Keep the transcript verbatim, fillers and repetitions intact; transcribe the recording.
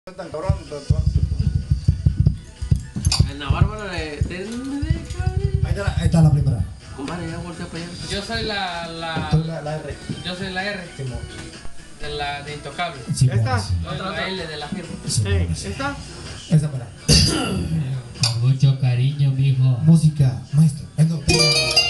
Tan cabrón, Ana Bárbara de... Ahí está, la, ahí está la primera. Compadre, ya voltea para allá. Yo soy la, la, Tú la, la R. yo soy la R de la de Intocable. Sí, ¿Esta? sí. Soy la L de la firma. Sí, Ey, sí. ¿esta? Esa para. Con mucho cariño, mijo. Música, maestro. Eh, no,